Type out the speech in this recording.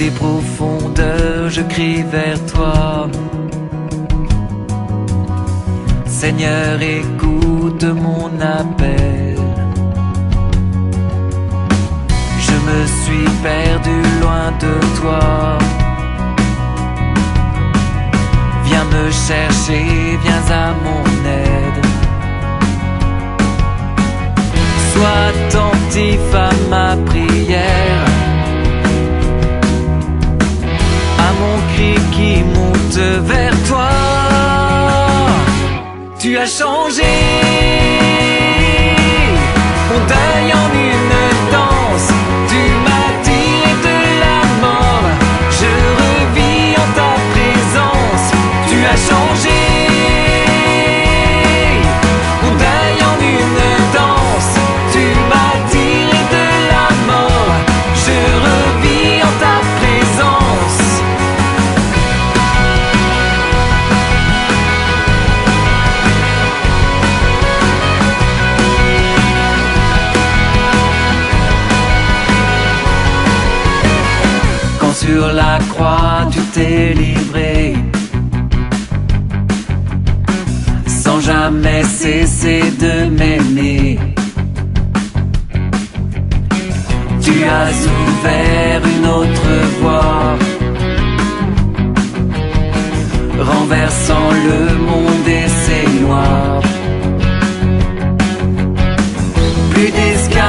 des profondeurs, je crie vers toi. Seigneur, écoute mon appel. Je me suis perdu loin de toi. Viens me chercher, viens à mon aide. Sois attentif à ma prière, à mon cri qui monte vers toi. Tu as changé mon deuil en une danse. Tu m'as tiré de la mort, je revis en ta présence. Tu as changé mon deuil en une danse. Tu m'as tiré de la mort, je revis en ta présence. Quand sur la croix tu t'es livré, sans jamais cesser de m'aimer. Tu as ouvert une autre voie, renversant le monde et ses lois. Plus d'esclaves